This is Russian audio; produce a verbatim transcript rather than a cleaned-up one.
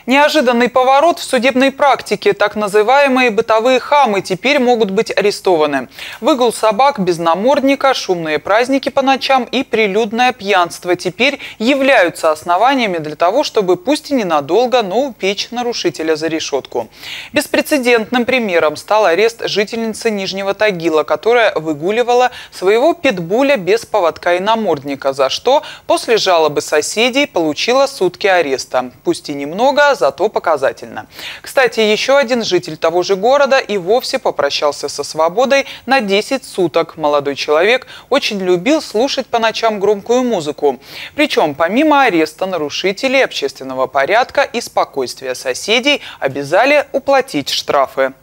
Неожиданный поворот в судебной практике. Так называемые бытовые хамы теперь могут быть арестованы. Выгул собак без намордника, шумные праздники по ночам и прилюдное пьянство теперь являются основаниями для того, чтобы пусть и ненадолго, но упечь нарушителя за решетку. Беспрецедентным примером стал арест жительницы Нижнего Тагила, которая выгуливала своего питбуля без поводка и намордника, за что после жалобы соседей получила сутки ареста. Пусть и немного, зато показательно. Кстати, еще один житель того же города и вовсе попрощался со свободой на десять суток. Молодой человек очень любил слушать по ночам громкую музыку. Причем помимо ареста нарушителей общественного порядка и спокойствия соседей обязали уплатить штрафы.